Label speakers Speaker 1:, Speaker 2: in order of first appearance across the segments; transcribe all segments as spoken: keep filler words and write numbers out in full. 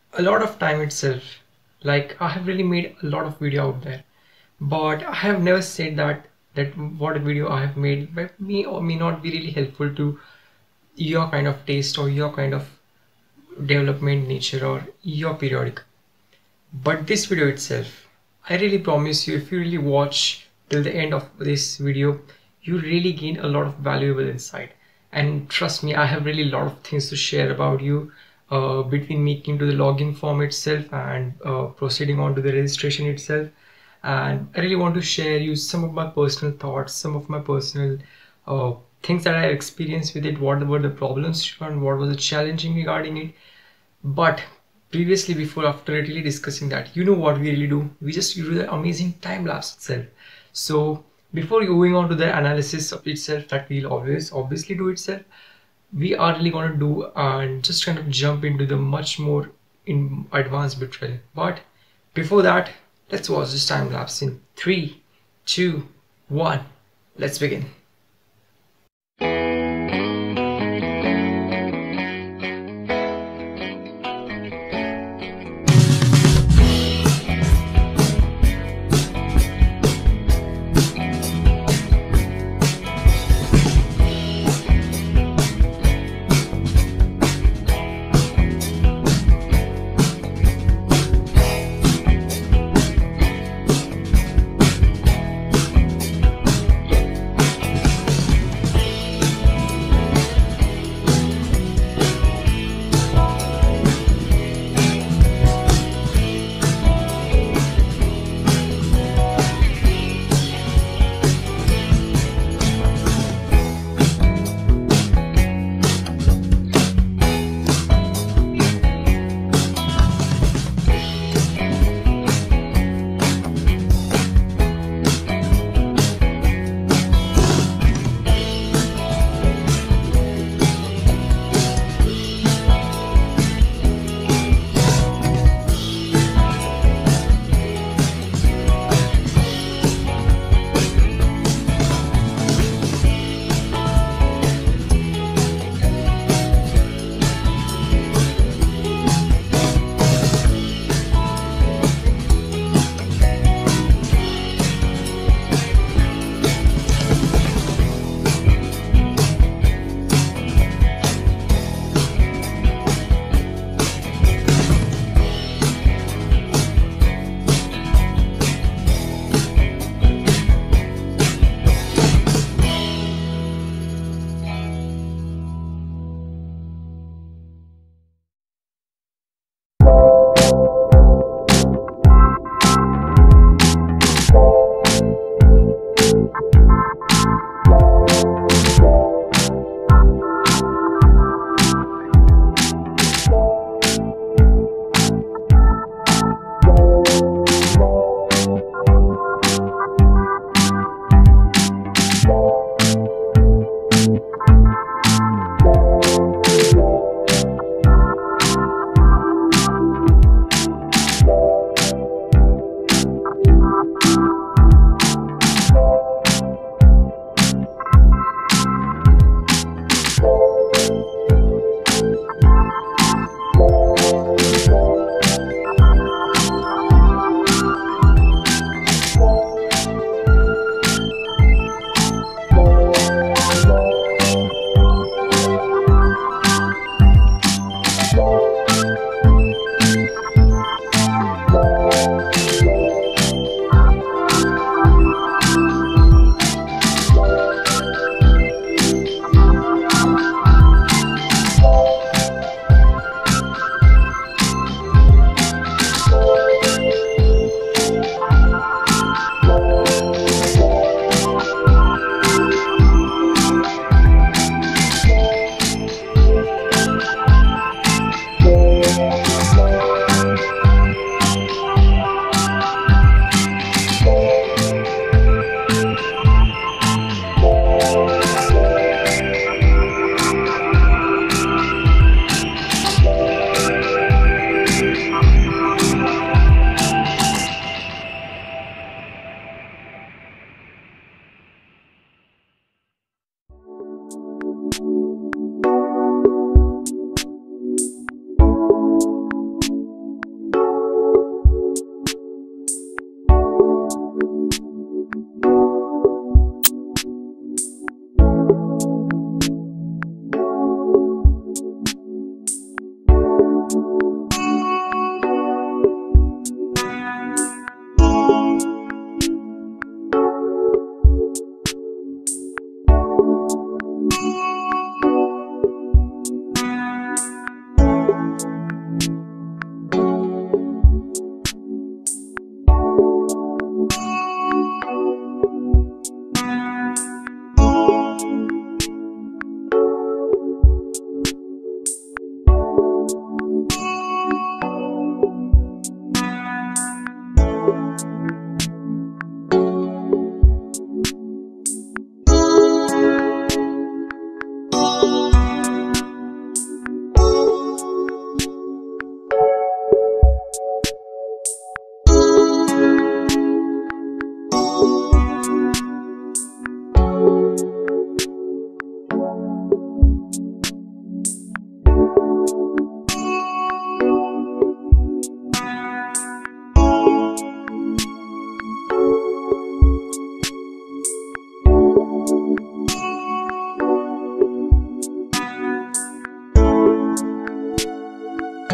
Speaker 1: a lot of time itself. Like I have really made a lot of video out there, but I have never said that that what video I have made by me or may not be really helpful to your kind of taste or your kind of development nature or your periodic. But this video itself, I really promise you, if you really watch till the end of this video, you really gain a lot of valuable insight. And trust me, I have really a lot of things to share about you, uh, between making to the login form itself and uh, proceeding on to the registration itself. And I really want to share you some of my personal thoughts, some of my personal uh, things that I experienced with it, what were the problems and what was the challenging regarding it. But previously, before after really discussing that, you know what we really do, we just do the amazing time lapse itself. So before going on to the analysis of itself that we'll always obviously do itself, we are really going to do and just kind of jump into the much more in advanced betrayal. But before that, let's watch this time lapse in three two one. Let's begin.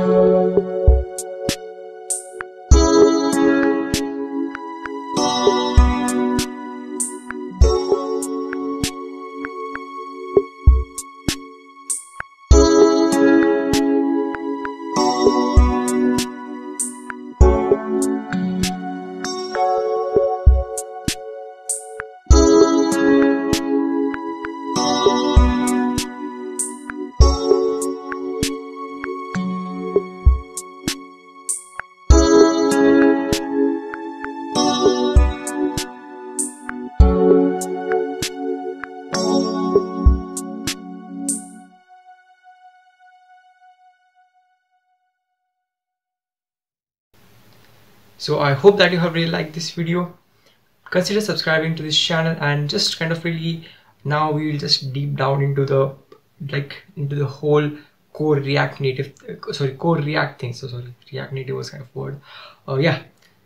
Speaker 1: So I hope that you have really liked this video. Consider subscribing to this channel, and just kind of really, now we will just deep down into the like into the whole core React Native uh, sorry core React thing. So sorry, React Native was kind of word. Uh, yeah.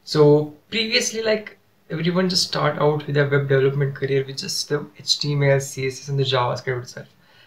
Speaker 1: So previously, like, everyone just start out with their web development career with just the H T M L, C S S, and the JavaScript itself.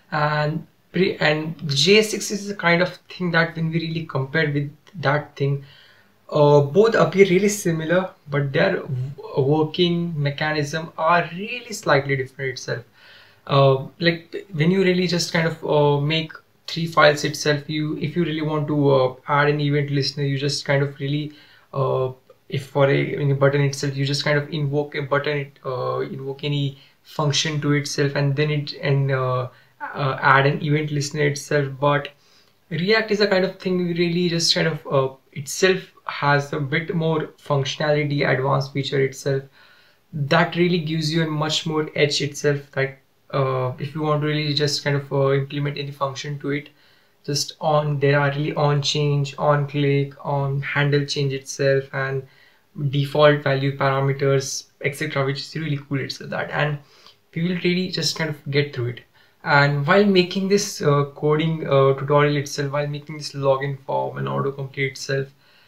Speaker 1: And pre and J S X is the kind of thing that when we really compare with that thing, uh, both appear really similar, but their working mechanism are really slightly different itself. Uh, like when you really just kind of uh, make three files itself, you if you really want to uh, add an event listener, you just kind of really uh, if for a any button itself, you just kind of invoke a button, it uh, invoke any function to itself, and then it and uh, uh, add an event listener itself. But React is a kind of thing we really just kind of uh, itself has a bit more functionality, advanced feature itself, that really gives you a much more edge itself. Like uh, if you want to really just kind of uh, implement any function to it, just on there are really on change, on click, on handle change itself, and default value parameters, etc., which is really cool itself. That, and we will really just kind of get through it. And while making this uh, coding uh, tutorial itself, while making this login form and autocomplete itself,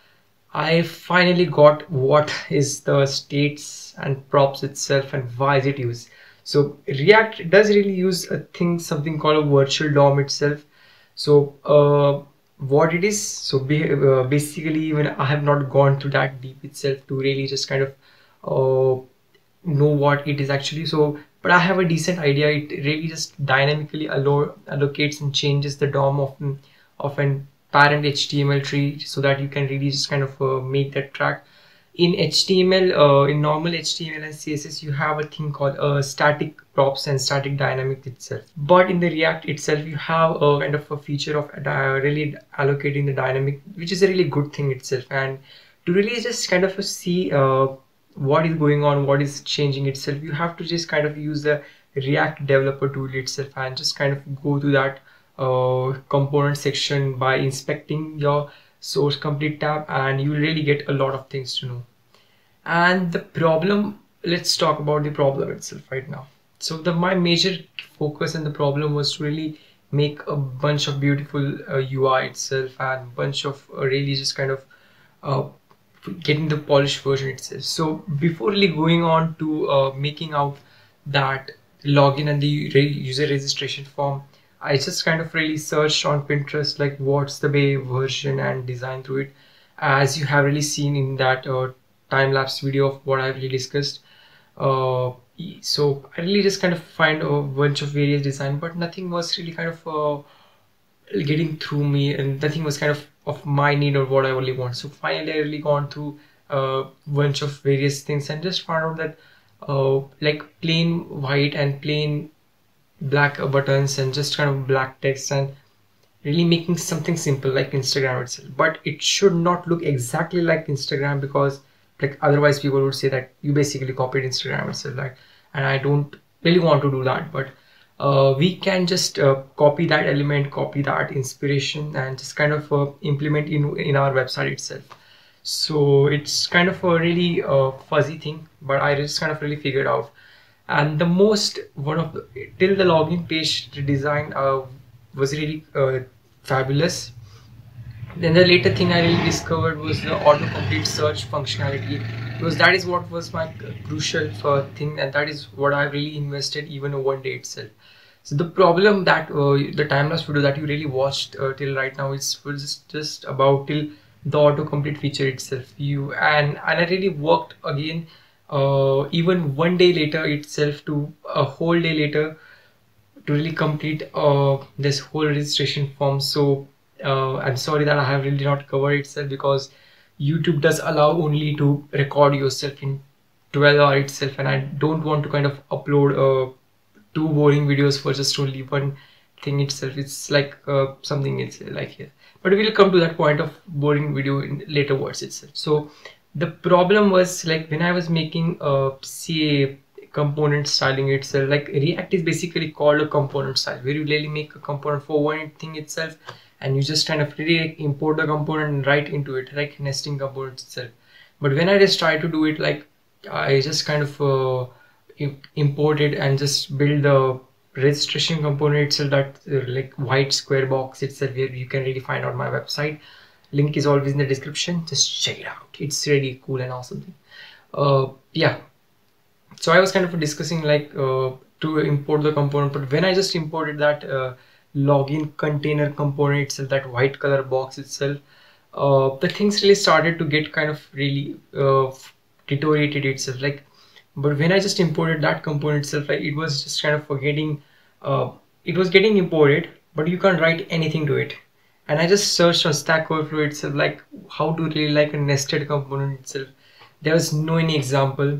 Speaker 1: I finally got what is the states and props itself and why is it used. So React does really use a thing, something called a virtual D O M itself. So uh, what it is, so be, uh, basically, even I have not gone through that deep itself to really just kind of uh, know what it is actually. So but I have a decent idea. It really just dynamically allo allocates and changes the D O M of, of an parent H T M L tree, so that you can really just kind of uh, make that track. In H T M L, uh, in normal H T M L and C S S, you have a thing called uh, static props and static dynamic itself. But in the React itself, you have a kind of a feature of uh, really allocating the dynamic, which is a really good thing itself. And to really just kind of see uh, what is going on, what is changing itself, you have to just kind of use the React developer tool itself and just kind of go to that uh, component section by inspecting your source complete tab, and you really get a lot of things to know. And the problem, let's talk about the problem itself right now. So the my major focus and the problem was to really make a bunch of beautiful uh, U I itself, and bunch of uh, really just kind of uh, getting the polished version itself. So before really going on to uh, making out that login and the user registration form, I just kind of really searched on Pinterest, like what's the way version and design through it, as you have really seen in that uh, time-lapse video of what I've really discussed. Uh, so I really just kind of find a bunch of various design, but nothing was really kind of uh, getting through me, and nothing was kind of of my need or what I really want. So finally I really gone through a bunch of various things and just found out that uh, like plain white and plain black buttons and just kind of black text, and really making something simple like Instagram itself. But it should not look exactly like Instagram, because like otherwise people would say that you basically copied Instagram itself, like, and I don't really want to do that. But uh, we can just uh, copy that element, copy that inspiration, and just kind of uh, implement in in our website itself. So it's kind of a really uh, fuzzy thing, but I just kind of really figured out. And the most one of the till the login page design uh, was really uh, fabulous. Then the later thing I really discovered was the autocomplete search functionality, because that is what was my crucial for thing, and that is what I really invested even one day itself. So the problem that uh, the time-lapse video that you really watched uh, till right now is was just, just about till the autocomplete feature itself. You and and I really worked again uh, even one day later itself to a whole day later to really complete uh, this whole registration form. So uh, I'm sorry that I have really not covered itself, because YouTube does allow only to record yourself in twelve hour itself, and I don't want to kind of upload uh, two boring videos for just only one thing itself. It's like uh, something it's like here, but we'll come to that point of boring video in later words itself. So the problem was, like, when I was making a C A component styling itself, like React is basically called a component style, where you really make a component for one thing itself, and you just kind of really like import the component and write into it, like nesting components itself. But when I just try to do it, like I just kind of uh, import it and just build the registration component itself, that uh, like white square box itself, where you can really find out my website. Link is always in the description, just check it out. It's really cool and awesome thing. Uh, yeah, so I was kind of discussing like uh, to import the component, but when I just imported that uh, login container component itself, that white color box itself, uh, the things really started to get kind of really uh, deteriorated itself. Like, but when I just imported that component itself, like it was just kind of forgetting, uh, it was getting imported, but you can't write anything to it. And I just searched on Stack Overflow itself, like how to really like a nested component itself. There was no any example,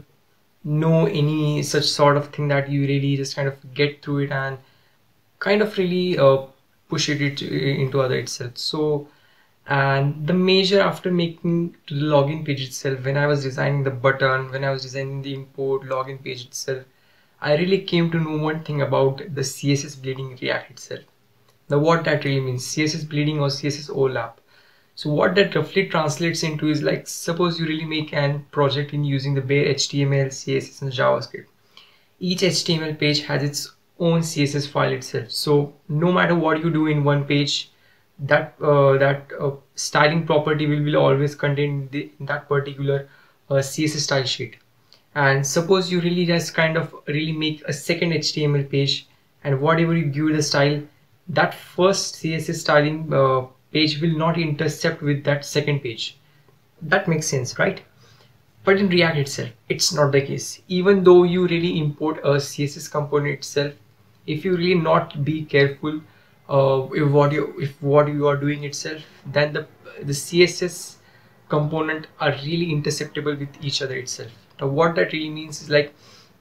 Speaker 1: no any such sort of thing that you really just kind of get through it and kind of really uh, push it, it into other itself. So, and the major after making to the login page itself, when I was designing the button, when I was designing the import login page itself, I really came to know one thing about the C S S bleeding React itself. Now what that really means, C S S bleeding or C S S overlap. So what that roughly translates into is, like, suppose you really make an project in using the bare H T M L, C S S and JavaScript. Each H T M L page has its own C S S file itself. So no matter what you do in one page, that uh, that uh, styling property will, will always contain the, that particular uh, C S S style sheet. And suppose you really just kind of really make a second H T M L page, and whatever you give the style, that first C S S styling uh, page will not intercept with that second page. That makes sense, right? But in React itself, it's not the case. Even though you really import a C S S component itself, if you really not be careful uh, if what you if what you are doing itself, then the the C S S component are really interceptable with each other itself. Now what that really means is, like,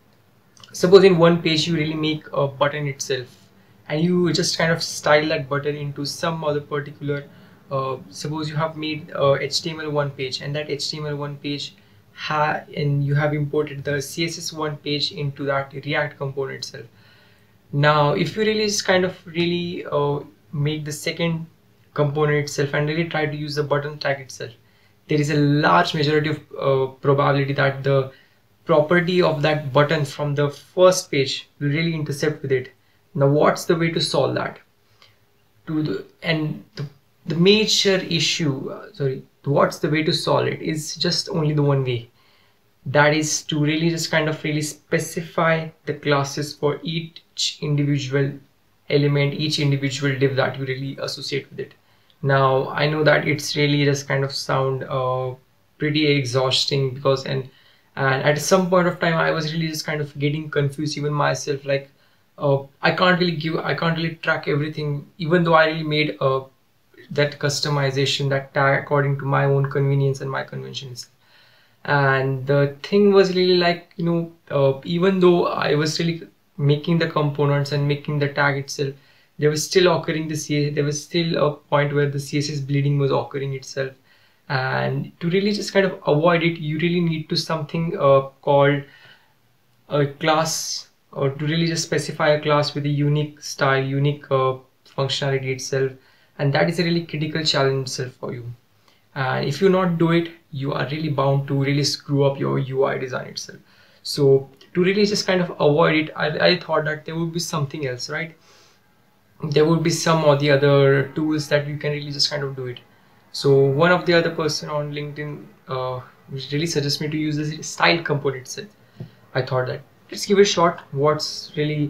Speaker 1: suppose in one page you really make a button itself, and you just kind of style that button into some other particular uh, suppose you have made uh, H T M L one page, and that H T M L one page ha and you have imported the C S S one page into that React component itself. Now if you really just kind of really uh, make the second component itself and really try to use the button tag itself, there is a large majority of uh, probability that the property of that button from the first page will really intercept with it. Now what's the way to solve that? To the and the, the major issue, uh, sorry, what's the way to solve it is just only the one way. That is to really just kind of really specify the classes for each individual element, each individual div that you really associate with it. Now I know that it's really just kind of sound uh, pretty exhausting, because and and at some point of time I was really just kind of getting confused even myself, like uh, I can't really give I can't really track everything, even though I really made uh, that customization, that tag according to my own convenience and my conventions. And the thing was really like, you know, uh, even though I was really making the components and making the tag itself, there was still occurring the C S S, there was still a point where the C S S bleeding was occurring itself. And to really just kind of avoid it, you really need to something uh, called a class, or to really just specify a class with a unique style, unique uh, functionality itself. And that is a really critical challenge itself for you. And if you not do it, you are really bound to really screw up your U I design itself. So to really just kind of avoid it, I, I thought that there would be something else, right? There would be some or the other tools that you can really just kind of do it. So one of the other person on LinkedIn uh, really suggests me to use this style component itself. I thought that let's give it a shot. What's really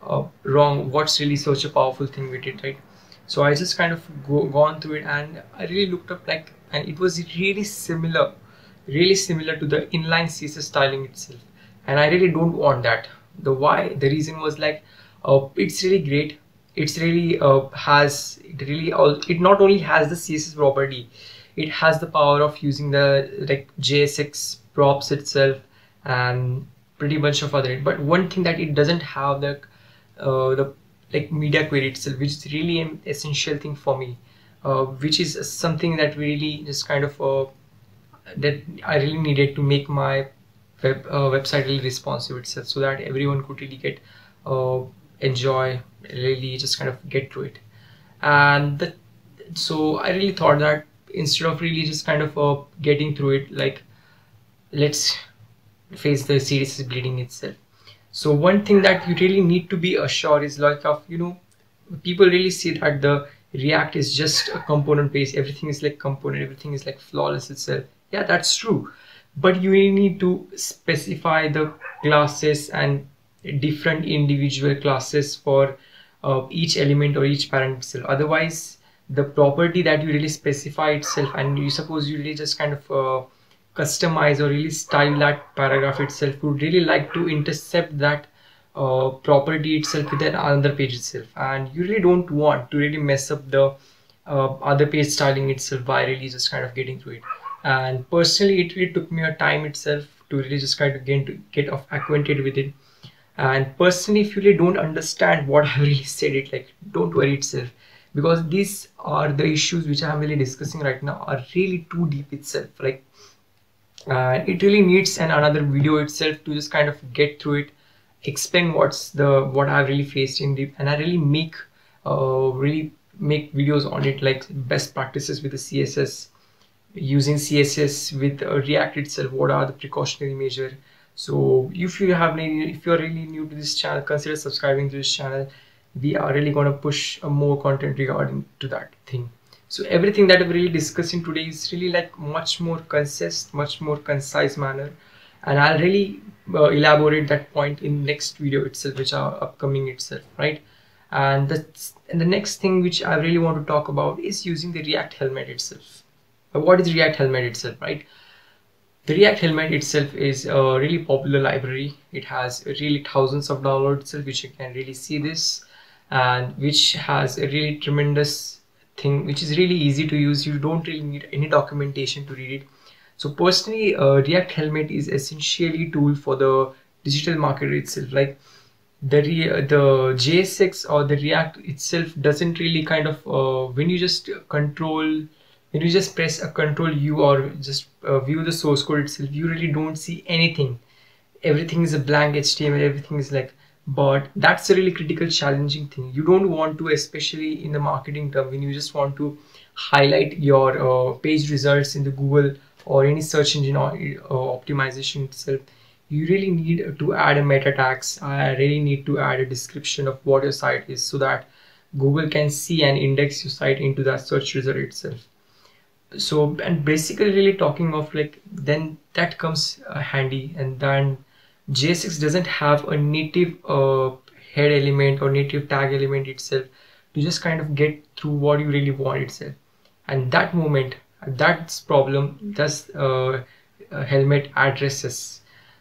Speaker 1: uh, wrong, what's really such a powerful thing with it, right? So I just kind of go gone through it, and I really looked up like, and it was really similar, really similar to the inline C S S styling itself, and I really don't want that. The why, the reason was like, uh, it's really great. It's really uh, has it really all. It not only has the C S S property, it has the power of using the like J S X props itself and pretty bunch of other. But one thing that it doesn't have, the uh, the like media query itself, which is really an essential thing for me, uh, which is something that really just kind of uh, that I really needed to make my web uh, website really responsive itself, so that everyone could really get uh, enjoy, really just kind of get through it. And the, so I really thought that instead of really just kind of uh, getting through it, like let's face the C S S bleeding itself. So one thing that you really need to be assured is like of, you know, people really see that the React is just a component based, everything is like component, everything is like flawless itself. Yeah, that's true, but you really need to specify the classes and different individual classes for uh, each element or each parent itself. Otherwise, the property that you really specify itself, and you suppose you really just kind of uh, customize or really style that paragraph itself, would really like to intercept that uh, property itself with another page itself, and you really don't want to really mess up the uh, other page styling itself by really just kind of getting through it. And personally, it really took me a time itself to really just kind of get to get off acquainted with it. And personally, if you really don't understand what I really said it, like, don't worry itself, because these are the issues which I'm really discussing right now are really too deep itself. Like, uh, it really needs an another video itself to just kind of get through it, explain what's the what I've really faced in deep, and I really make uh, really make videos on it, like best practices with the C S S, using C S S with uh, React itself, what are the precautionary measure. So if you have any, if you're really new to this channel, consider subscribing to this channel. We are really going to push uh, more content regarding to that thing. So everything that we're really discussing today is really like much more concise, much more concise manner, and I'll really uh, elaborate that point in next video itself, which are upcoming itself, right? And that's and the next thing which I really want to talk about is using the React helmet itself. What is React helmet itself, right? The React helmet itself is a really popular library. It has really thousands of downloads itself, which you can really see this, and which has a really tremendous thing, which is really easy to use. You don't really need any documentation to read it. So personally, uh, React helmet is essentially a tool for the digital marketer itself. Like the re the J S X or the React itself doesn't really kind of uh, when you just control when you just press a control U or just uh, view the source code itself, you really don't see anything. Everything is a blank H T M L, everything is like, but that's a really critical challenging thing. You don't want to, especially in the marketing term, when you just want to highlight your uh, page results in the Google or any search engine or uh, optimization itself, you really need to add a meta tags. I really need to add a description of what your site is, so that Google can see and index your site into that search result itself. So, and basically really talking of like, then that comes uh, handy. And then J S X doesn't have a native uh, head element or native tag element itself to just kind of get through what you really want itself. And that moment, that's problem, that's uh, uh, helmet addresses.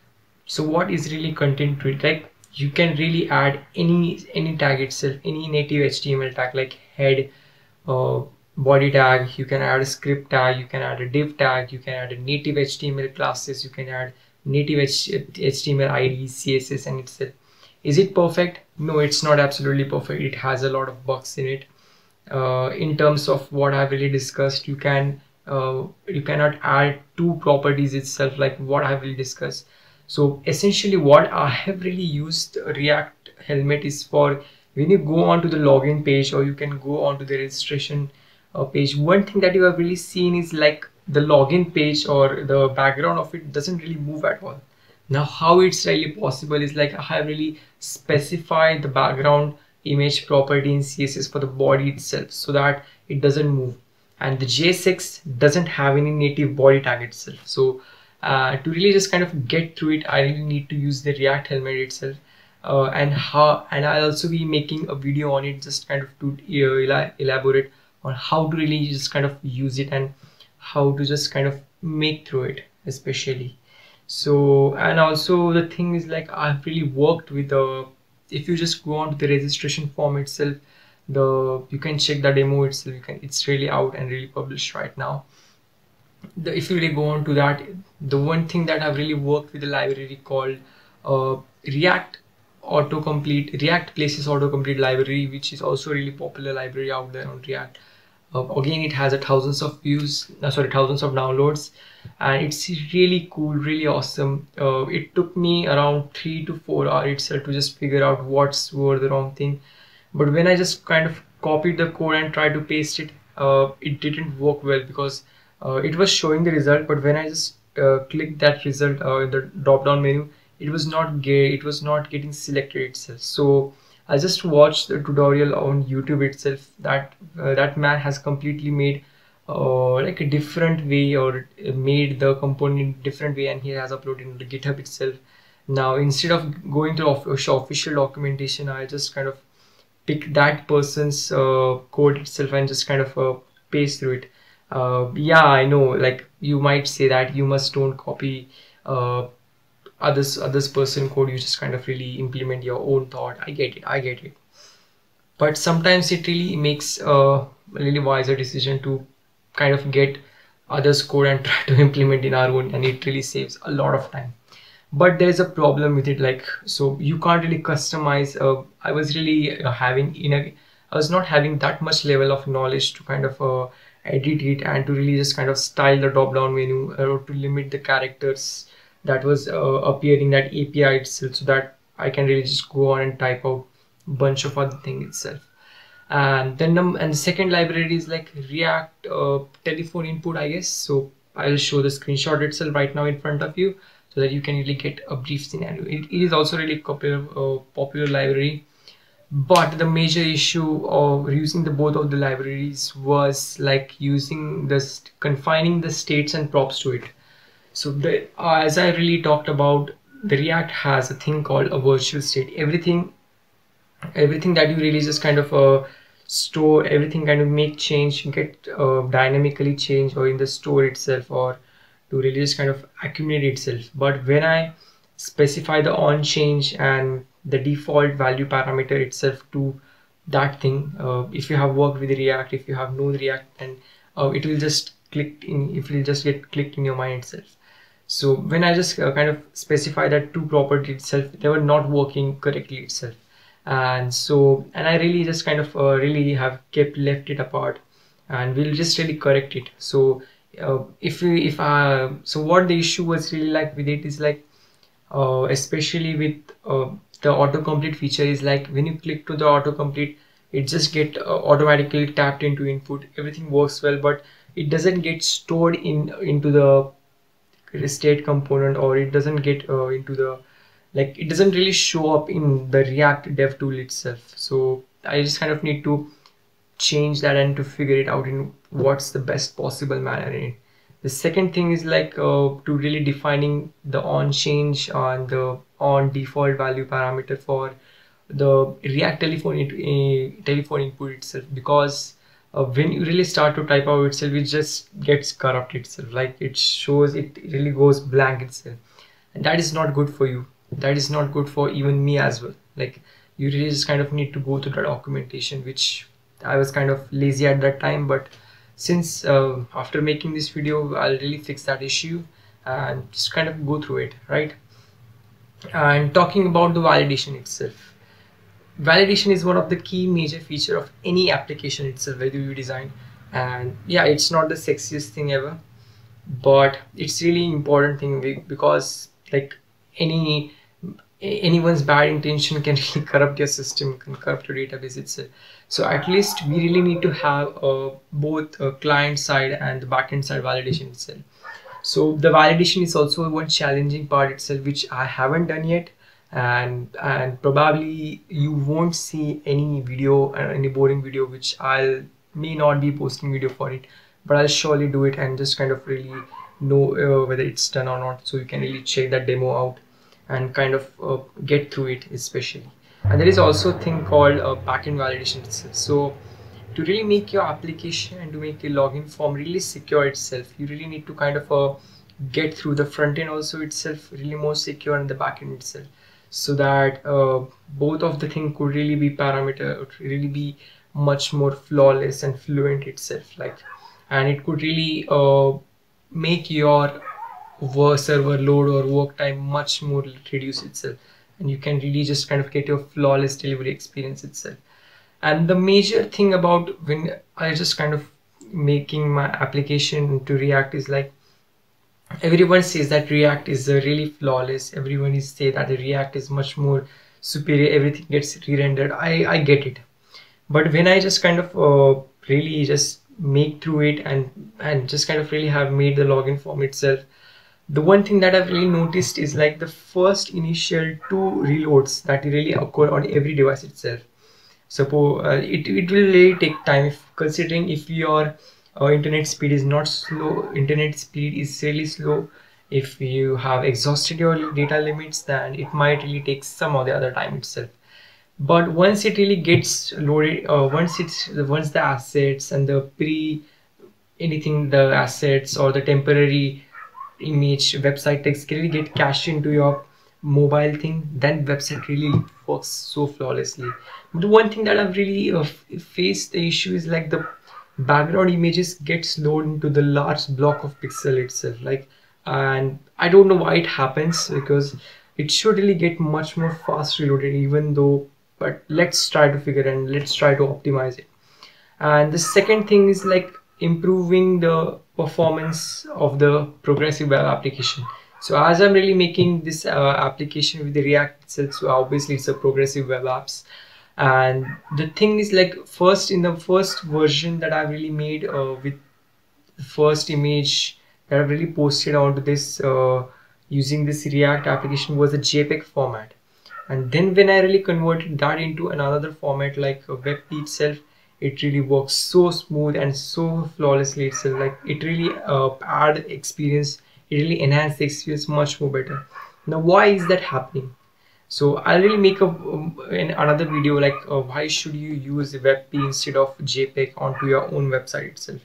Speaker 1: So what is really content to it? Like, you can really add any any tag itself, any native H T M L tag, like head, uh, body tag, you can add a script tag, you can add a div tag, you can add a native H T M L classes, you can add native H T M L I D, C S S, and itself. Is it perfect? No, it's not absolutely perfect. It has a lot of bugs in it. Uh, in terms of what I've really discussed, you can uh, you cannot add two properties itself, like what I've really discussed. So essentially what I have really used React helmet is for when you go onto the login page, or you can go onto the registration uh, page. One thing that you have really seen is like the login page or the background of it doesn't really move at all. Now how it's really possible is like I have really specified the background image property in C S S for the body itself, so that it doesn't move, and the J S X doesn't have any native body tag itself. So uh, to really just kind of get through it, I really need to use the React helmet itself. uh, and how, and I'll also be making a video on it, just kind of to uh, ela- elaborate on how to really just kind of use it and how to just kind of make through it especially. So, and also the thing is like I've really worked with the, if you just go on to the registration form itself, the you can check the demo itself, you can, it's really out and really published right now. The, if you really go on to that, the one thing that I've really worked with the library called uh, React autocomplete, React Places autocomplete library, which is also a really popular library out there on React. Uh, again, it has a thousands of views, uh, sorry, thousands of downloads, and it's really cool, really awesome. Uh, it took me around three to four hours itself to just figure out what's were the wrong thing. But when I just kind of copied the code and tried to paste it, uh, it didn't work well, because uh, it was showing the result, but when I just uh, clicked that result uh, in the drop down menu, it was not get it was not getting selected itself. So I just watched the tutorial on YouTube itself, that uh, that man has completely made uh, like a different way, or made the component different way, and he has uploaded in the GitHub itself. Now instead of going to official documentation, I just kind of pick that person's uh, code itself and just kind of uh, paste through it. Uh, yeah, I know, like you might say that you must don't copy uh, others others person code, you just kind of really implement your own thought. I get it, I get it. But sometimes it really makes a really wiser decision to kind of get others code and try to implement in our own, and it really saves a lot of time. But there's a problem with it, like, so you can't really customize. uh, I was really uh, having in a I was not having that much level of knowledge to kind of uh, edit it and to really just kind of style the drop down menu, uh, or to limit the characters that was uh, appearing that A P I itself, so that I can really just go on and type out bunch of other thing itself. And then um, and the second library is like React uh, telephone input, I guess. So I'll show the screenshot itself right now in front of you, so that you can really get a brief scenario. It, it is also really popular, uh, popular library, but the major issue of using the both of the libraries was like using this, confining the states and props to it. So the, uh, as I really talked about, the React has a thing called a virtual state. Everything everything that you really just kind of uh, store, everything kind of make change, get uh, dynamically change, or in the store itself, or to really just kind of accumulate itself. But when I specify the on change and the default value parameter itself to that thing, uh, if you have worked with React, if you have known React, then uh, it will just click in, it will just get clicked in your mind itself. So when I just uh, kind of specify that two property itself, they were not working correctly itself. And so, and I really just kind of uh, really have kept left it apart, and we'll just really correct it. So uh, if we if I so what the issue was really like with it is like, uh, especially with uh, the autocomplete feature, is like when you click to the autocomplete, it just get uh, automatically tapped into input, everything works well, but it doesn't get stored in into the state component, or it doesn't get uh, into the, like, it doesn't really show up in the React dev tool itself. So I just kind of need to change that and to figure it out in what's the best possible manner in it. The second thing is like uh, to really defining the on change and the on default value parameter for the React telephone into a telephone input itself, because uh, when you really start to type out itself, it just gets corrupt itself, like it shows, it really goes blank itself, and that is not good for you. That is not good for even me as well. Like, you really just kind of need to go through the documentation, which I was kind of lazy at that time, but since uh, after making this video, I'll really fix that issue and just kind of go through it, right? And talking about the validation itself, validation is one of the key major feature of any application itself, whether you design. And yeah, it's not the sexiest thing ever, but it's really important thing, because like any anyone's bad intention can really corrupt your system, can corrupt your database itself. So at least we really need to have uh, both uh, client side and the backend side validation itself. So the validation is also one challenging part itself, which I haven't done yet, and and probably you won't see any video, uh, any boring video, which I'll may not be posting video for it, but I'll surely do it and just kind of really know uh, whether it's done or not, so you can really check that demo out. and kind of uh, get through it especially. And there is also a thing called uh, backend validation itself. So to really make your application and to make your login form really secure itself, you really need to kind of uh, get through the front end also itself really more secure and the back end itself, so that uh, both of the thing could really be parameter, it really be much more flawless and fluent itself, like, and it could really uh, make your work server load or work time much more reduce itself, and you can really just kind of get your flawless delivery experience itself. And the major thing about when I just kind of making my application to React is like, everyone says that React is uh, really flawless, everyone is say that the React is much more superior, everything gets re-rendered. I, I get it, but when I just kind of uh, really just make through it and and just kind of really have made the login form itself, the one thing that I've really noticed is like the first initial two reloads that really occur on every device itself. Suppose uh, it, it will really take time, if considering if your uh, internet speed is not slow, internet speed is really slow, if you have exhausted your data limits, then it might really take some of the other time itself. But once it really gets loaded, uh, once it's once the assets and the pre anything, the assets or the temporary image website text really get cached into your mobile thing, then website really works so flawlessly. But the one thing that I've really uh, faced the issue is like the background images gets loaded into the large block of pixel itself, like, and I don't know why it happens, because it should really get much more fast reloaded even though, but let's try to figure and let's try to optimize it. And the second thing is like improving the performance of the progressive web application. So as I'm really making this uh, application with the React itself, so obviously it's a progressive web apps, and the thing is like, first in the first version that I really made uh, with the first image that I've really posted onto this uh, using this React application was a JPEG format. And then when I really converted that into another format like a WebP itself, it really works so smooth and so flawlessly itself. Like it really uh, add experience, it really enhanced the experience much more better. Now why is that happening? So I'll really make a um, in another video like uh, why should you use WebP instead of JPEG onto your own website itself.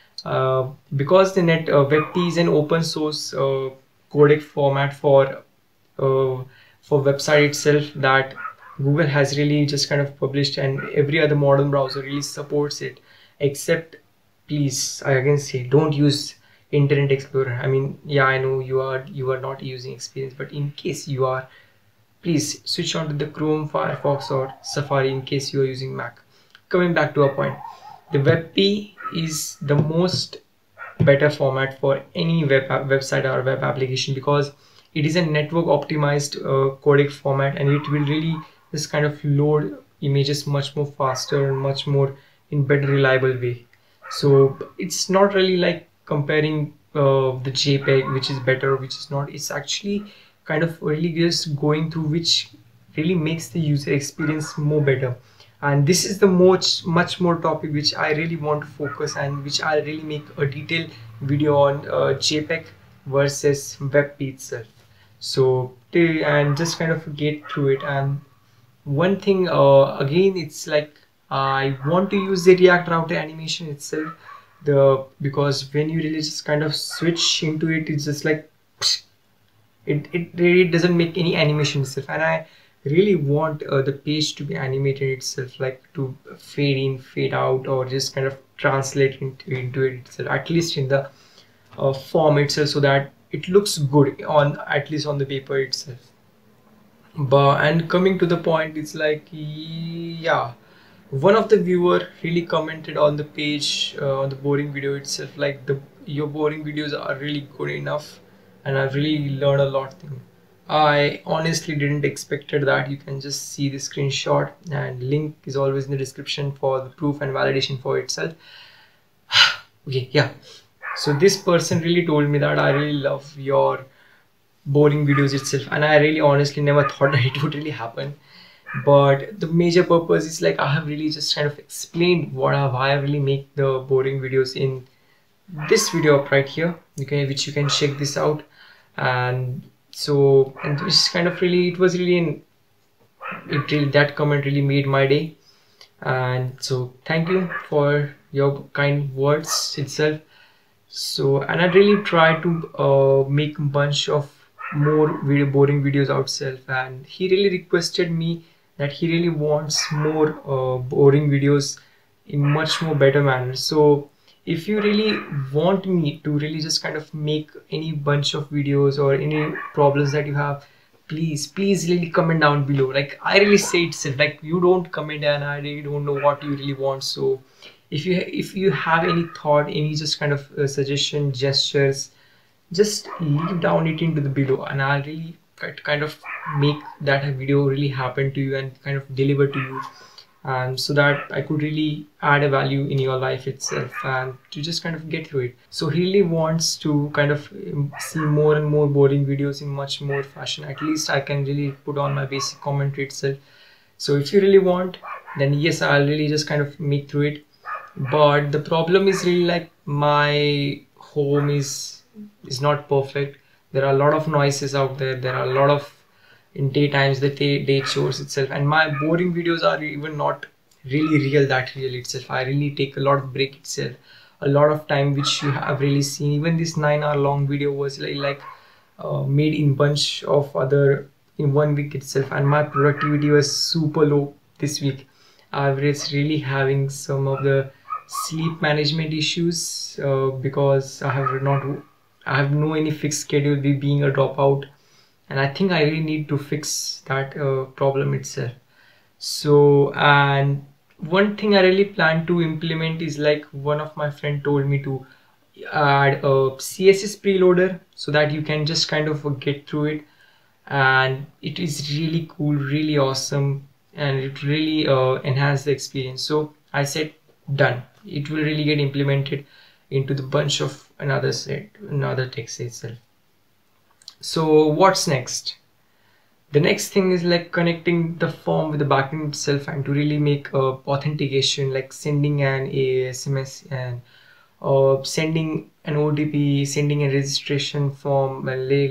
Speaker 1: Uh, because the net uh, WebP is an open source uh, codec format for uh, for website itself that Google has really just kind of published, and every other modern browser really supports it, except, please, I again say, don't use Internet Explorer. I mean, yeah, I know you are you are not using Experience, but in case you are, please switch on to the Chrome, Firefox or Safari in case you are using Mac. Coming back to our point, the WebP is the most better format for any web website or web application, because it is a network optimized uh, codec format, and it will really just kind of load images much more faster and much more in better reliable way. So it's not really like comparing uh, the JPEG which is better, which is not. It's actually kind of really just going through which really makes the user experience more better. And this is the much much more topic which I really want to focus, and which I'll really make a detailed video on uh, JPEG versus WebP itself. So to, and just kind of get through it. And one thing uh, again, it's like I want to use the React router animation itself, the because when you really just kind of switch into it, it's just like it, it really doesn't make any animation itself, and I really want uh, the page to be animated itself, like to fade in, fade out, or just kind of translate into, into it itself, at least in the uh, form itself, so that it looks good on at least on the paper itself. But and coming to the point, it's like, yeah, one of the viewer really commented on the page uh, on the boring video itself, like the your boring videos are really good enough, and I've really learned a lot thing. I honestly didn't expected that. You can just see the screenshot, and link is always in the description for the proof and validation for itself. Okay, yeah. So this person really told me that I really love your boring videos itself, and I really honestly never thought that it would really happen. But the major purpose is like I have really just kind of explained what I, why I really make the boring videos in this video up right here. You can, which you can check this out. And So, and it's kind of really, it was really an, it really, that comment really made my day. And so thank you for your kind words itself. So, and I really try to uh, make a bunch of more video boring videos outside, and he really requested me that he really wants more uh, boring videos in much more better manner. So if you really want me to really just kind of make any bunch of videos or any problems that you have, please please really comment down below. Like I really say itself, like you don't comment and I really don't know what you really want. So if you if you have any thought, any just kind of uh, suggestion, gestures, just leave down it into the below, and I'll really kind of make that video really happen to you and kind of deliver to you, and so that I could really add a value in your life itself and to just kind of get through it. So he really wants to kind of um, see more and more boring videos in much more fashion. At least I can really put on my basic commentary itself. So if you really want, then yes, I'll really just kind of make through it. But the problem is really like my home is is not perfect. There are a lot of noises out there. There are a lot of in daytimes the day, day chores itself, and my boring videos are even not really real that real itself. I really take a lot of break itself, a lot of time which you have really seen. Even this nine hour long video was like, like uh, made in bunch of other in one week itself, and my productivity was super low this week. I was really having some of the sleep management issues uh, because I have not I have no any fixed schedule, be being a dropout, and I think I really need to fix that uh, problem itself. So, and one thing I really plan to implement is like one of my friend told me to add a C S S preloader so that you can just kind of get through it, and it is really cool, really awesome, and it really uh, enhance the experience. So I said done, it will really get implemented into the bunch of another set another text itself. So what's next? The next thing is like connecting the form with the backend itself, and to really make uh, authentication, like sending an S M S and uh, sending an O T P, sending a registration form,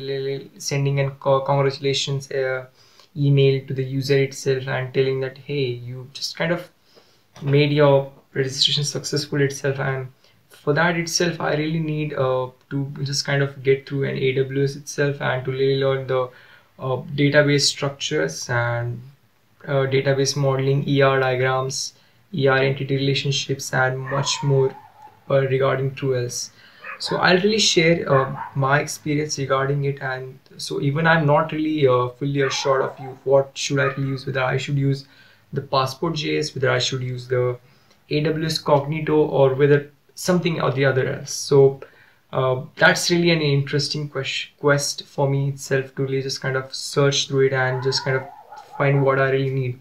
Speaker 1: sending an congratulations uh, email to the user itself and telling that hey, you just kind of made your registration successful itself. And for that itself I really need uh, to just kind of get through an A W S itself and to really learn the uh, database structures and uh, database modeling, E R diagrams, E R entity relationships, and much more uh, regarding TrueElse. So I'll really share uh, my experience regarding it, and so even I'm not really uh, fully assured of you what should I really use, whether I should use the passport J S, whether I should use the A W S Cognito, or whether something or the other else. So uh, that's really an interesting quest, quest for me itself to really just kind of search through it and just kind of find what I really need.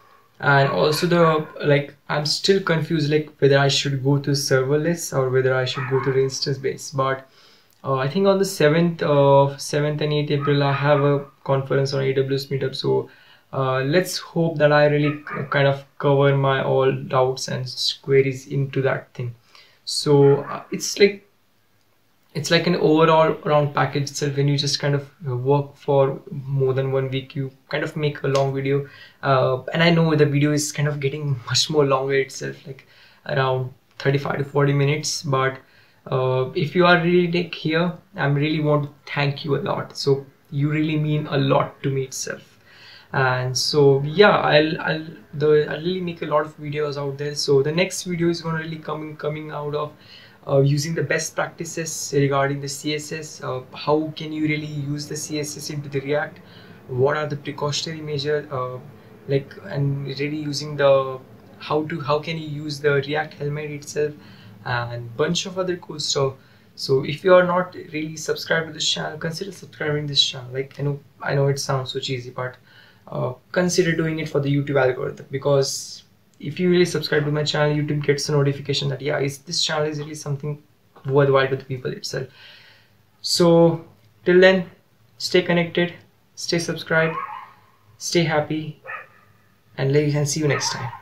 Speaker 1: And also the like I'm still confused like whether I should go to serverless or whether I should go to the instance base. But uh, I think on the seventh of seventh and eighth April I have a conference on A W S meetup. So uh, let's hope that I really kind of cover my all doubts and queries into that thing. So uh, it's like it's like an overall round package itself. When you just kind of work for more than one week, you kind of make a long video, uh, and I know the video is kind of getting much more longer itself, like around thirty-five to forty minutes. But uh, if you are really like here, I really want to thank you a lot. So you really mean a lot to me itself. And so yeah, I'll I'll the I'll really make a lot of videos out there. So the next video is gonna really coming coming out of Uh, using the best practices regarding the C S S. Uh, how can you really use the C S S into the React? What are the precautionary measures? Uh, like and really using the how to how can you use the React helmet itself and bunch of other cool stuff. So if you are not really subscribed to this channel, consider subscribing this channel. Like I know I know it sounds so cheesy, but uh, consider doing it for the YouTube algorithm, because if you really subscribe to my channel, YouTube gets a notification that yeah, is this channel is really something worthwhile to the people itself. So till then, stay connected, stay subscribed, stay happy, and see you next time.